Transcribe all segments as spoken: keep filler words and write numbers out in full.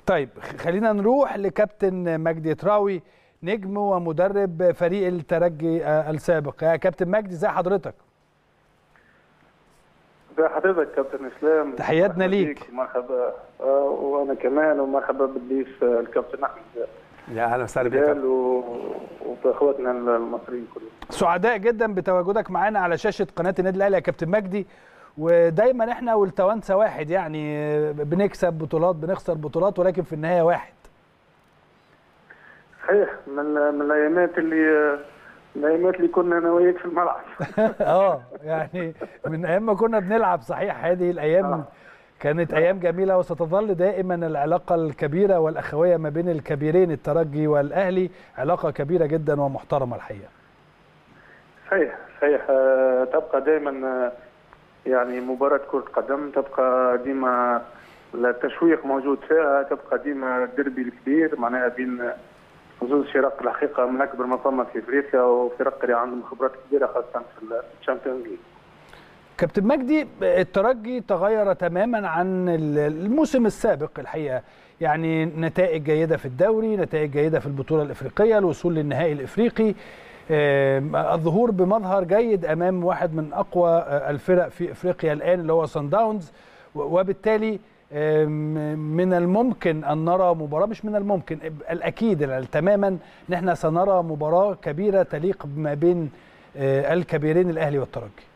طيب خلينا نروح لكابتن مجدي تراوي، نجم ومدرب فريق الترجي السابق. يا كابتن مجدي ازي حضرتك؟ ازي حضرتك كابتن اسلام؟ تحياتنا ليك. مرحبا. آه وانا كمان، ومرحبا بالضيف الكابتن احمد. يا اهلا وسهلا بك وباخواتنا المصريين كلهم. سعداء جدا بتواجدك معانا على شاشه قناه النادي الاهلي يا كابتن مجدي، ودايما احنا والتوانسه واحد، يعني بنكسب بطولات بنخسر بطولات ولكن في النهايه واحد. صحيح، من من الايامات اللي من الايامات اللي كنا انا وياك في الملعب. اه يعني من ايام ما كنا بنلعب. صحيح، هذه الايام آه. كانت ايام جميله، وستظل دائما العلاقه الكبيره والاخويه ما بين الكبيرين الترجي والاهلي علاقه كبيره جدا ومحترمه الحقيقه. صحيح صحيح. تبقى دائما يعني مباراه كره قدم، تبقى ديما التشويق موجود فيها، تبقى ديما الديربي الكبير معناها بين زوج فرق الحقيقه من اكبر ما فما في افريقيا، وفرق اللي عندهم خبرات كبيره خاصه في الشامبيونز ليج. كابتن مجدي، الترجي تغير تماما عن الموسم السابق الحقيقه، يعني نتائج جيده في الدوري، نتائج جيده في البطوله الافريقيه، الوصول للنهائي الافريقي، الظهور بمظهر جيد امام واحد من اقوى الفرق في افريقيا الان اللي هو صن داونز، وبالتالي من الممكن ان نرى مباراه، مش من الممكن، الاكيد تماما ان احنا سنرى مباراه كبيره تليق ما بين الكبيرين الاهلي والترجي.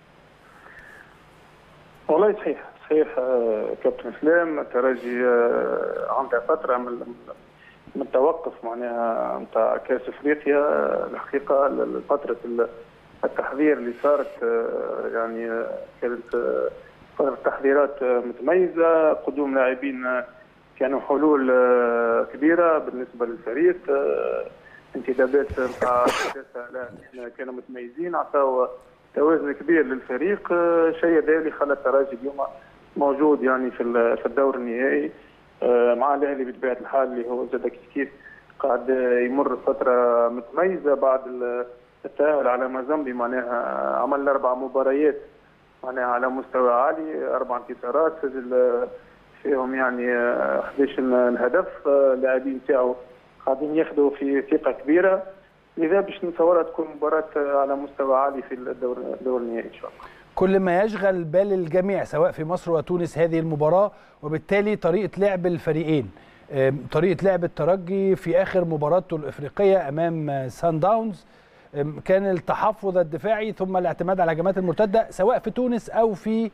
والله صحيح صحيح كابتن اسلام. الترجي عنده فتره من من التوقف معناها نتاع كاس افريقيا، الحقيقه فتره التحضير اللي صارت يعني كانت فتره تحضيرات متميزه، قدوم لاعبين كانوا حلول كبيره بالنسبه للفريق، انتدابات نتاع كانوا متميزين، عطاوا توازن كبير للفريق. شيء هذا اللي خلى الترجي اليوم موجود يعني في في الدور النهائي مع الاهلي بطبيعه الحال، اللي هو زاد كيف قاعد يمر فتره متميزه بعد التاهل على مازامبي. معناها عمل اربع مباريات معناها على مستوى عالي، اربع انتصارات، سجل فيهم يعني احد عشر الهدف، اللاعبين تاعو قاعدين ياخذوا في ثقه كبيره، لذا باش نتصورها تكون مباراه على مستوى عالي في الدور الدور النهائي ان شاء الله. كل ما يشغل بال الجميع سواء في مصر وتونس هذه المباراه، وبالتالي طريقه لعب الفريقين، طريقه لعب الترجي في اخر مباراته الافريقيه امام سان داونز كان التحفظ الدفاعي ثم الاعتماد على الهجمات المرتده سواء في تونس او في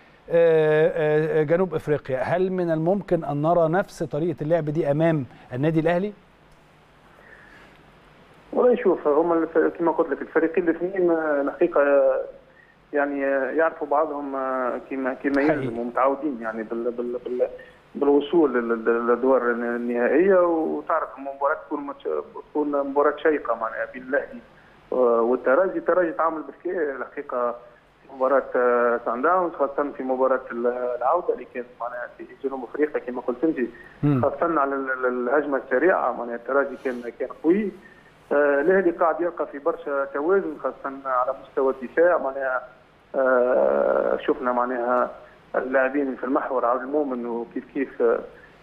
جنوب افريقيا. هل من الممكن ان نرى نفس طريقه اللعب دي امام النادي الاهلي؟ والله شوف، هم كما قلت لك الفريقين الاثنين الحقيقه يعني يعرفوا بعضهم كما كما يلزم، ومتعودين يعني بال بال بال بالوصول للادوار النهائيه، وتعرف المباراه تكون تكون مباراه شيقه معناها بين الاهلي والترجي. الترجي تعامل بذكاء الحقيقه في مباراه سان داونز، خاصه في مباراه العوده اللي كانت معناها في جنوب افريقيا كما قلت انت، خاصه على الهجمه السريعه معناها الترجي كان كان قوي. الاهلي قاعد يلقى في برشا توازن خاصه على مستوى الدفاع، معناها آه شفنا معناها اللاعبين في المحور عبد المؤمن وكيف كيف آه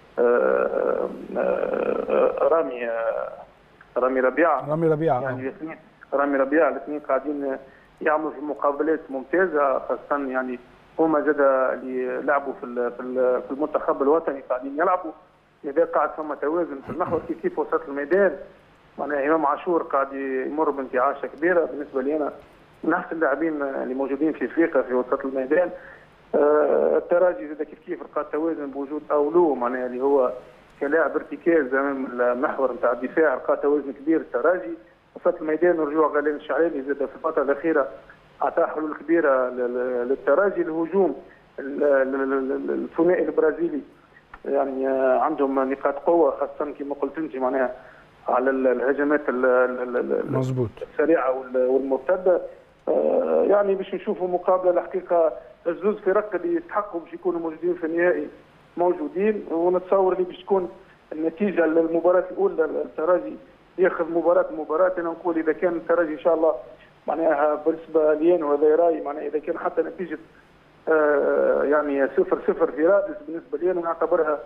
آه رامي آه رامي ربيعه رامي ربيعه يعني الاثنين رامي ربيعه الاثنين قاعدين يعملوا في مقابلات ممتازه، خاصه يعني هما زاد اللي لعبوا في في المنتخب الوطني قاعدين يلعبوا، لذا قاعد ثم توازن في المحور كيف كيف وسط الميدان. معناها امام عاشور قاعد يمر بانتعاشه كبيره بالنسبه لي، انا من احسن اللاعبين اللي موجودين في افريقيا في وسط الميدان. آه الترجي زاد كيف كيف لقى توازن بوجود اولو معناها اللي هو كلاعب ارتكاز امام المحور نتاع الدفاع، لقى توازن كبير الترجي وسط الميدان، ورجوع غالين الشعراني زاد في الفتره الاخيره اعطى حلول كبيره للترجي. الهجوم الثنائي البرازيلي يعني عندهم نقاط قوه خاصه كما قلت انت معناها على الهجمات مظبوط السريعه والمرتده. يعني باش نشوفوا مقابله الحقيقه الزوز فرق اللي يستحقوا باش يكونوا موجودين في النهائي موجودين، ونتصور اللي باش تكون النتيجه للمباراه الاولى الترجي ياخذ مباراه مباراه. انا نقول اذا كان الترجي ان شاء الله معناها بالنسبه لي وهذا رايي معناها اذا كان حتى نتيجه آه يعني صفر صفر في رادس بالنسبه لي انا نعتبرها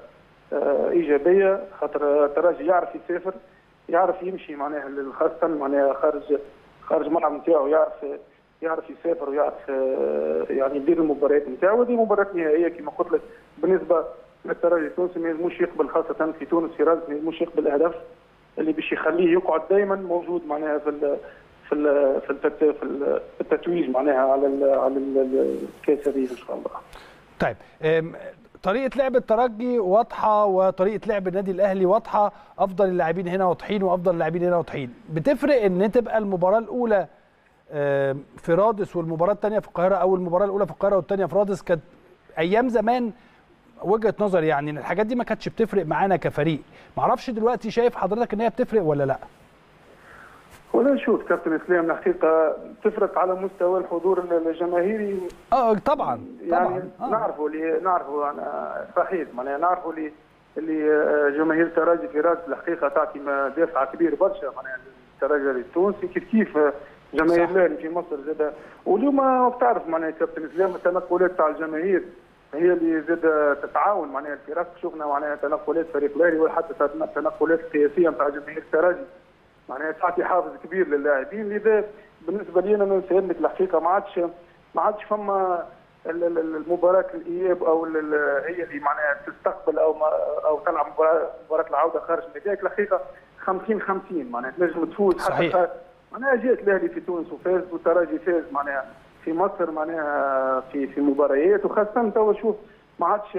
ايجابيه، خاطر الترجي يعرف يسافر، يعرف يمشي معناها خاصه معناها خارج خارج الملعب نتاعو، يعرف يعرف يسافر ويعرف يعني يدير المباريات نتاعو. هذه مباراه نهائيه كما قلت لك بالنسبه للترجي التونسي، ما يلزموش يقبل خاصه في تونس في رادس، ما يلزموش يقبل الهدف اللي باش يخليه يقعد دائما موجود معناها في ال في ال في في التتويج معناها على ال على الكاس هذه ان شاء الله. طيب طريقه لعب الترجي واضحه وطريقه لعب النادي الاهلي واضحه، افضل اللاعبين هنا واضحين وافضل اللاعبين هنا واضحين. بتفرق ان تبقى المباراه الاولى في رادس والمباراه الثانيه في القاهره، او المباراه الاولى في القاهره والثانيه في رادس؟ كانت ايام زمان وجهه نظري يعني ان الحاجات دي ما كانتش بتفرق معانا كفريق، معرفش دلوقتي شايف حضرتك ان هي بتفرق ولا لا؟ ولا شوف كابتن اسلام الحقيقه تفرق على مستوى الحضور الجماهيري. اه طبعا يعني طبعا آه. نعرفوا اللي نعرفوا انا صحيح معناها نعرفوا اللي اللي جماهير الترجي في رادس الحقيقه تعطي دافع كبير برشا معناها الترجي التونسي، كيف كيف جماهير الاهلي في مصر زاد. واليوم بتعرف معناها كابتن اسلام التنقلات تاع الجماهير هي اللي زاد تتعاون معناها الفرق. شفنا معناها تنقلات فريق الاهلي وحتى التنقلات القياسيه نتاع جماهير الترجي معناها تعطي حافز كبير للاعبين. لذا بالنسبه لي انا نسأل لك الحقيقه ما عادش ما عادش فما المباراه الاياب او هي اللي معناها تستقبل او ما او تلعب مباراه العوده خارج ميدانك. الحقيقه خمسين خمسين معناها تنجم تفوز حتى معناها جات الاهلي في تونس وفاز والترجي فاز معناها في مصر معناها في في مباريات، وخاصه توا شوف ما عادش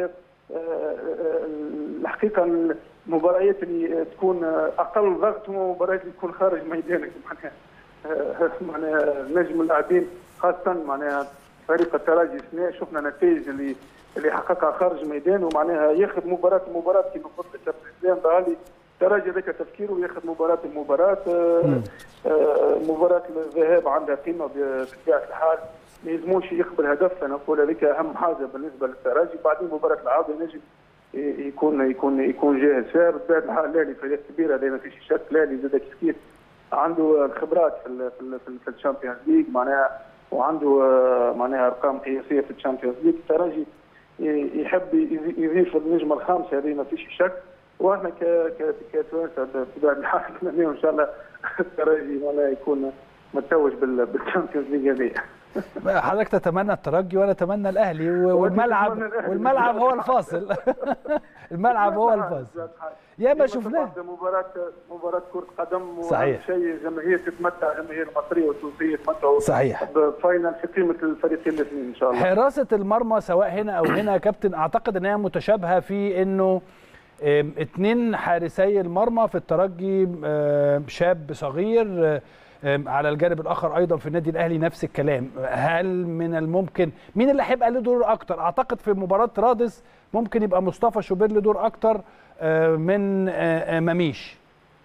الحقيقه المباريات اللي تكون اقل ضغط هما المباريات اللي تكون خارج ميدانك معناها معناها نجم اللاعبين خاصه معناها فريق الترجي شفنا نتائج اللي اللي حققها خارج ميدان ومعناها ياخذ مباراه المباراه كما قلت لك كابتن اسلام ضالي الترجي ذاك تفكيره ياخذ مباراه المباراه. مباراه الذهاب عندها قيمه بطبيعه الحال، ما يلزموش يقبل هدف، انا نقول هذيك اهم حاجه بالنسبه للترجي. بعدين مباراه العوده ينجم يكون يكون يكون جاهز فيها بطبيعه الحال. الاهلي فريق كبير هذا ما فيش شك، الاهلي زاد كيف كيف عنده الخبرات في ال في ال في الشامبيونز ليج معناها، وعنده معناها ارقام قياسيه في الشامبيونز ليج. الترجي يحب يضيف النجمه الخامسه هذه ما فيش شك، واحنا ك كتوانسه بطبيعه الحال نتمنى ان شاء الله الترجي معناها يكون متوج بالشامبيونز ليج هذه. حضرتك تتمنى الترجي وانا اتمنى الاهلي، والملعب والملعب هو الفاصل. الملعب هو الفاصل. يا ما شفناه مباراه مباراه كره قدم، صحيح شيء جماهير تتمتع، جماهير المصريه والتونسيه يتمتعوا صحيح بفاينل في قيمه الفريقين الاثنين ان شاء الله. حراسه المرمى سواء هنا او هنا يا كابتن، اعتقد ان هي متشابهه في انه اثنين حارسي المرمى في الترجي شاب صغير، على الجانب الاخر ايضا في النادي الاهلي نفس الكلام. هل من الممكن مين اللي هيبقى له دور اكتر؟ اعتقد في مباراه رادس ممكن يبقى مصطفى شوبير له دور اكتر من مميش.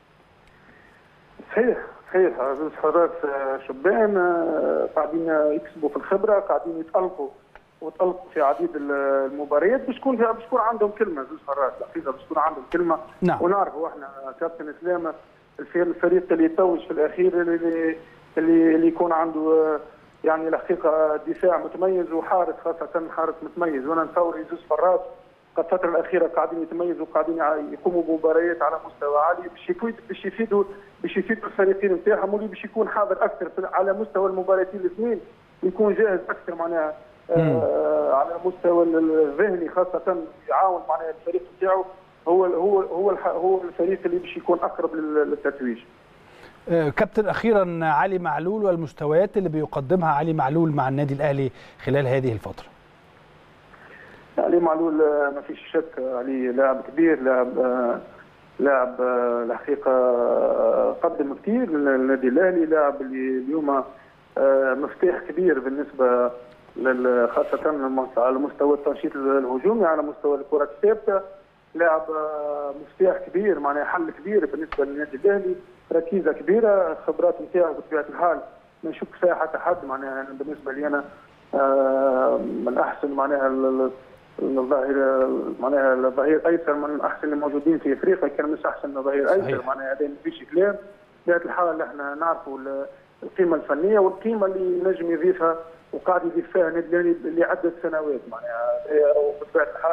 صحيح صحيح زوج حراس شبان قاعدين يكسبوا في الخبره، قاعدين يتالقوا وتالقوا في عديد المباريات باش تكون باش تكون عندهم كلمه. زوج حراس الحقيقه باش تكون عندهم كلمه. نعم. ونعرفوا احنا كابتن اسلام الفريق اللي يتوج في الاخير اللي اللي, اللي يكون عنده يعني الحقيقه دفاع متميز وحارس خاصه حارس متميز. وانا نتصور زوج حراس قد الفتره الاخيره قاعدين يتميزوا وقاعدين يقوموا بمباريات على مستوى عالي باش يفيدوا باش يفيدوا باش يفيدوا الفريقين نتاعهم، واللي باش يكون حاضر اكثر على مستوى المباراتين الاثنين ويكون جاهز اكثر معناها آه على المستوى الذهني خاصه يعاون معناها الفريق نتاعو. هو هو هو هو الفريق اللي باش يكون اقرب للتتويج. كابتن اخيرا علي معلول والمستويات اللي بيقدمها علي معلول مع النادي الاهلي خلال هذه الفتره. علي معلول ما فيش شك، علي لاعب كبير، لاعب لاعب الحقيقه قدم كثير للنادي الاهلي، لاعب اللي اليوم مفتاح كبير بالنسبه خاصه على مستوى التنشيط الهجومي، على مستوى الكره الثابته، لاعب مفتاح كبير معناها حل كبير بالنسبه للنادي الاهلي، ركيزه كبيره، خبرات نتاعو بطبيعه الحال ما نشك فيها حتى حد معناها. بالنسبه لي انا من احسن معناها الظهير معناها الظهير ايسر من احسن الموجودين في افريقيا، كان مش احسن ظهير ايسر معناها. هذا ما فيش كلام. بطبيعه الحال احنا نعرفوا القيمه الفنيه والقيمه اللي نجم يضيفها وقاعد يضيف فيها النادي الاهلي لعده سنوات معناها. وبطبيعه الحال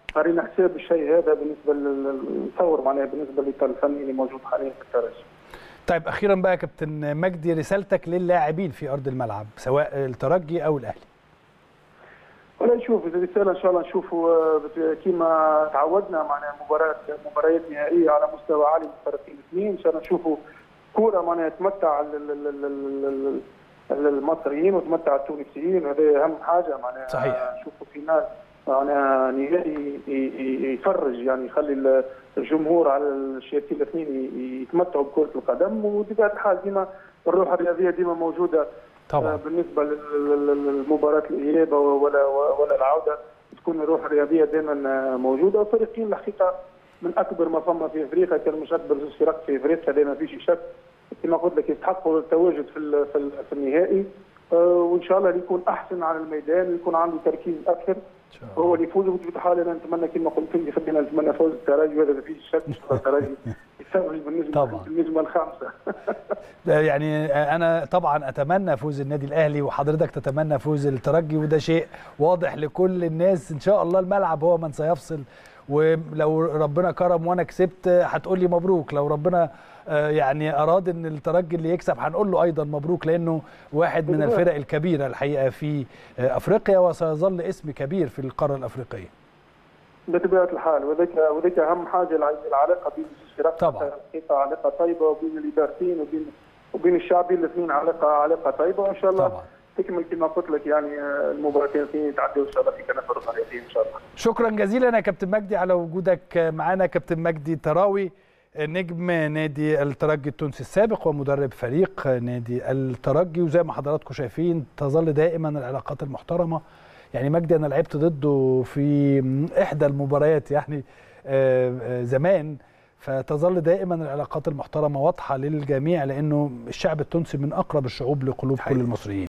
قرينا حساب الشيء هذا بالنسبه للتصور معناها بالنسبه للاطار الفني اللي موجود حاليا في الترجي. طيب اخيرا بقى يا كابتن مجدي، رسالتك للاعبين في ارض الملعب سواء الترجي او الاهلي. ولا نشوف الرساله ان شاء الله نشوفوا كما تعودنا معناها مباراه مباريات نهائيه على مستوى عالي من الفريقين الاثنين، ان شاء الله نشوفوا كوره معناها تمتع المصريين وتمتع التونسيين، هذا اهم حاجه معناها. صحيح. نشوفوا فينال معناها نهائي يفرج، يعني يخلي الجمهور على الشياطين الاثنين يتمتعوا بكره القدم، وبطبيعه الحال ديما الروح الرياضيه ديما موجوده طبعا. بالنسبه للمباراه الاياب ولا ولا العوده، تكون الروح الرياضيه دائما موجوده. والفريقين الحقيقه من اكبر ما فما في افريقيا، كان مش اكبر زوج فرق في افريقيا، هذا ما فيش شك. كما قلت لك يستحقوا التواجد في في النهائي، وان شاء الله يكون احسن على الميدان ويكون عنده تركيز اكثر هو اللي يفوز. وبطبيعه الحال انا نتمنى كما قلت لك خلينا نتمنى فوز الترجي، وهذا ما فيش شك. ان شاء الله الترجي يسوي بالنسبه للنجمه الخامسه. يعني انا طبعا اتمنى فوز النادي الاهلي وحضرتك تتمنى فوز الترجي، وده شيء واضح لكل الناس. ان شاء الله الملعب هو من سيفصل، ولو ربنا كرم وانا كسبت هتقول لي مبروك، لو ربنا يعني اراد ان الترجي اللي يكسب هنقول له ايضا مبروك، لانه واحد من الفرق الكبيره الحقيقه في افريقيا وسيظل اسم كبير في القاره الافريقيه. بطبيعه الحال، وذاك وذاك اهم حاجه العلاقه بين الفرق. طبعا علاقه طيبه، وبين الادارتين وبين وبين الشعبين الاثنين علاقه علاقه طيبه، وان شاء الله طبعا تكمل كما قلت لك يعني المباراتين الاثنين يتعدوا ان شاء الله في كنف الرياضيين ان شاء الله. شكرا جزيلا يا كابتن مجدي على وجودك معنا. كابتن مجدي تراوي نجم نادي الترجي التونسي السابق ومدرب فريق نادي الترجي، وزي ما حضراتكم شايفين تظل دائما العلاقات المحترمه. يعني مجدي انا لعبت ضده في احدى المباريات يعني زمان، فتظل دائما العلاقات المحترمه واضحه للجميع، لانه الشعب التونسي من اقرب الشعوب لقلوب كل المصريين.